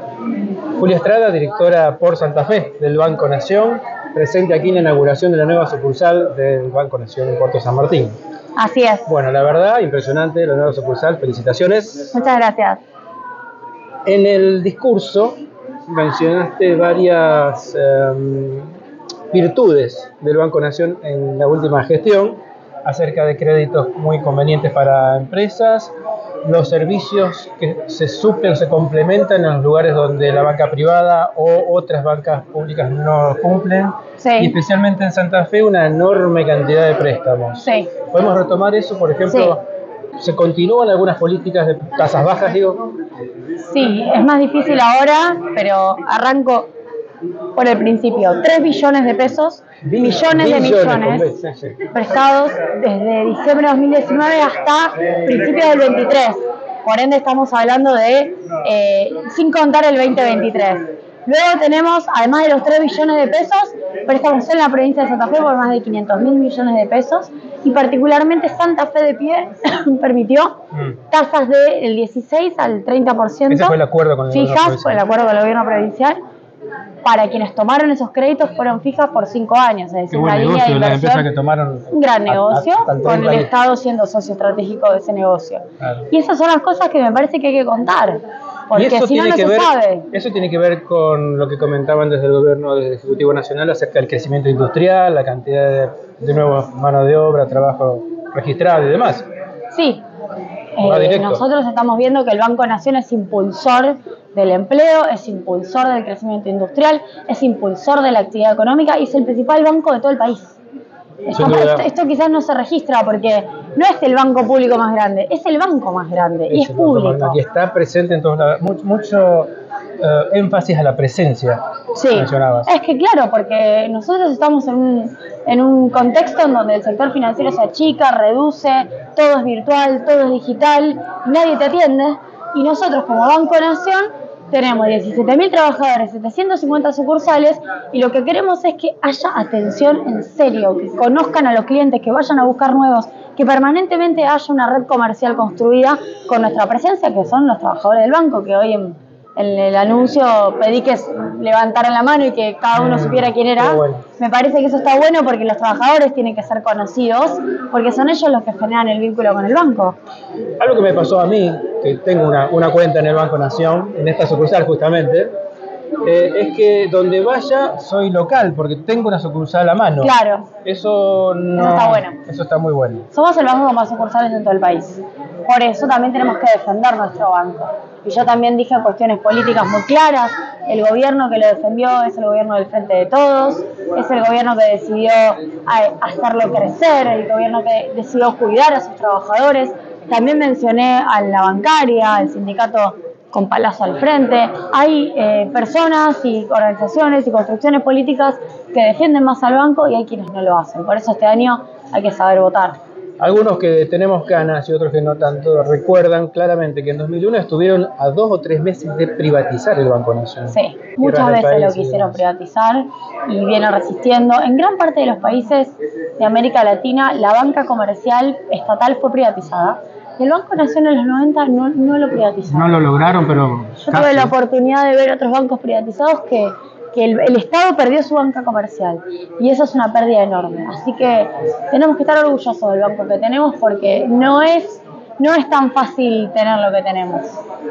Julia Estrada, directora por Santa Fe del Banco Nación, presente aquí en la inauguración de la nueva sucursal del Banco Nación en Puerto San Martín. Así es. Bueno, la verdad, impresionante la nueva sucursal, felicitaciones. Muchas gracias. En el discurso mencionaste varias virtudes del Banco Nación en la última gestión, acerca de créditos muy convenientes para empresas, los servicios que se suplen, se complementan en los lugares donde la banca privada o otras bancas públicas no cumplen, Sí. Y especialmente en Santa Fe una enorme cantidad de préstamos. Sí. ¿Podemos retomar eso? Por ejemplo, ¿se continúan algunas políticas de tasas bajas, digo? Sí, es más difícil ahora, pero arranco por el principio. 3 billones de pesos, millones de millones prestados desde diciembre de 2019 hasta principios del 23. Por ende estamos hablando de, sin contar el 2023. Luego tenemos, además de los 3 billones de pesos, préstamos en la provincia de Santa Fe por más de 500.000 millones de pesos, y particularmente Santa Fe de Pie permitió tasas del 16 al 30%. Ese fue el acuerdo con el fijas, fue el acuerdo con el gobierno provincial. Para quienes tomaron esos créditos fueron fijas por 5 años, es decir, una línea de inversión, que tomaron un gran negocio, con el años. Estado siendo socio estratégico de ese negocio. Claro. Y esas son las cosas que me parece que hay que contar, porque si no, no se sabe. Eso tiene que ver con lo que comentaban desde el gobierno del Ejecutivo Nacional acerca del crecimiento industrial, la cantidad de nueva mano de obra, trabajo registrado y demás. Sí. Nosotros estamos viendo que el Banco Nación es impulsor del empleo, es impulsor del crecimiento industrial, es impulsor de la actividad económica y es el principal banco de todo el país. Esto quizás no se registra porque no es el banco público más grande, es el banco más grande y es público. Y está presente en todos lados. Mucho énfasis a la presencia, mencionabas. Es que claro, porque nosotros estamos en un contexto en donde el sector financiero se achica, reduce, todo es virtual, todo es digital, nadie te atiende, y nosotros como Banco Nación tenemos 17.000 trabajadores, 750 sucursales, y lo que queremos es que haya atención en serio, que conozcan a los clientes, que vayan a buscar nuevos, que permanentemente haya una red comercial construida con nuestra presencia, que son los trabajadores del banco, que hoy en el anuncio pedí que levantaran la mano y que cada uno supiera quién era. Bueno. Me parece que eso está bueno porque los trabajadores tienen que ser conocidos, porque son ellos los que generan el vínculo con el banco. Algo que me pasó a mí, que tengo una cuenta en el Banco Nación, en esta sucursal justamente, es que donde vaya soy local, porque tengo una sucursal a mano. Claro. Eso está bueno. Eso está muy bueno. Somos el banco con más sucursales en todo el país. Por eso también tenemos que defender nuestro banco. Y yo también dije cuestiones políticas muy claras. El gobierno que lo defendió es el gobierno del Frente de Todos, es el gobierno que decidió hacerlo crecer, el gobierno que decidió cuidar a sus trabajadores. También mencioné a la bancaria, al sindicato con Palazzo al frente. Hay personas y organizaciones y construcciones políticas que defienden más al banco y hay quienes no lo hacen. Por eso este año hay que saber votar. Algunos que tenemos ganas y otros que no tanto recuerdan claramente que en 2001 estuvieron a 2 o 3 meses de privatizar el Banco Nación. Sí, muchas veces lo quisieron privatizar y viene resistiendo. En gran parte de los países de América Latina la banca comercial estatal fue privatizada. Y el Banco Nación en los 90 no lo privatizó. No lo lograron, pero yo tuve la oportunidad de ver otros bancos privatizados que el Estado perdió su banca comercial y eso es una pérdida enorme. Así que tenemos que estar orgullosos del banco que tenemos porque no es tan fácil tener lo que tenemos.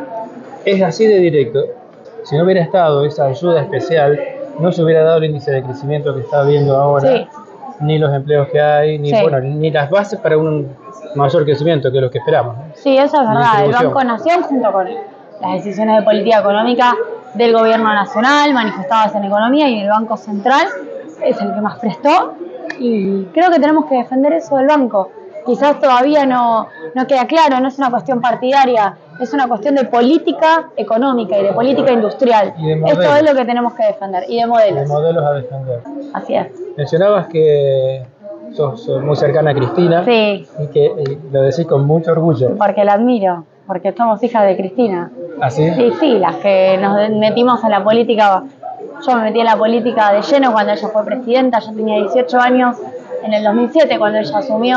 Es así de directo. Si no hubiera estado esa ayuda especial, no se hubiera dado el índice de crecimiento que está habiendo ahora, ni los empleos que hay, ni las bases para un mayor crecimiento, que es lo que esperamos. Sí, eso es verdad. El Banco Nación, junto con las decisiones de política económica del gobierno nacional, manifestadas en economía, y el Banco Central, es el que más prestó, y creo que tenemos que defender eso del banco. Quizás todavía no queda claro, no es una cuestión partidaria, es una cuestión de política económica y de política industrial. Esto es lo que tenemos que defender, y de modelos. De modelos a defender. Así es. Mencionabas que sos muy cercana a Cristina, y que lo decís con mucho orgullo. Porque la admiro, porque somos hijas de Cristina. ¿Ah, sí? Sí, las que nos metimos en la política. Yo me metí en la política de lleno cuando ella fue presidenta, yo tenía 18 años en el 2007 cuando ella asumió.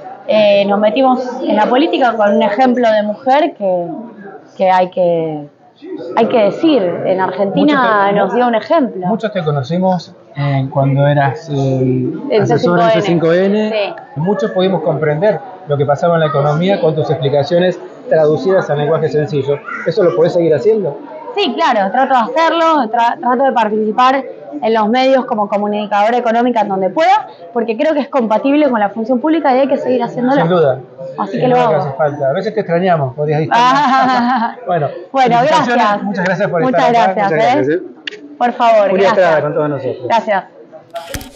Nos metimos en la política con un ejemplo de mujer que hay que hay que decir, en Argentina nos dio un ejemplo. Muchos te conocimos cuando eras asesor en C5N. Sí. Muchos pudimos comprender lo que pasaba en la economía con tus explicaciones traducidas al lenguaje sencillo. ¿Eso lo podés seguir haciendo? Sí, claro, trato de hacerlo, trato de participar en los medios como comunicadora económica en donde pueda, porque creo que es compatible con la función pública y hay que seguir haciéndolo. Sin duda. Así que lo hago. Hace falta. A veces te extrañamos, podrías distar más. Bueno, gracias. Muchas gracias por estar acá. Muchas gracias. Por favor, Julia gracias. Estrada con todos nosotros. Gracias.